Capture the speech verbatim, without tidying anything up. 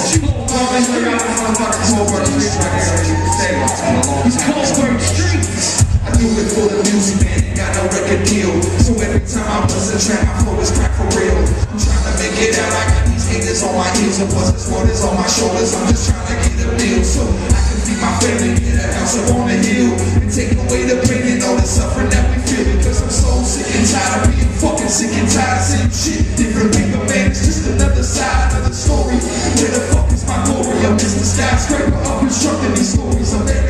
I do it for the music, man, ain't got no record deal. So every time I bust a track, my flow is crack for real. I'm trying to make it out, I got these haters on my heels and busted waters on my shoulders. I'm just trying to get a deal so I can feed my family, get a house up on the hill, and take away the pain and all the suffering that we feel. Because I'm so sick and tired of being fucking sick and tired of same shit. Different people, man, it's just another side of the story. Where the fuck is my glory? I'm just a skyscraper up constructing these stories. I'm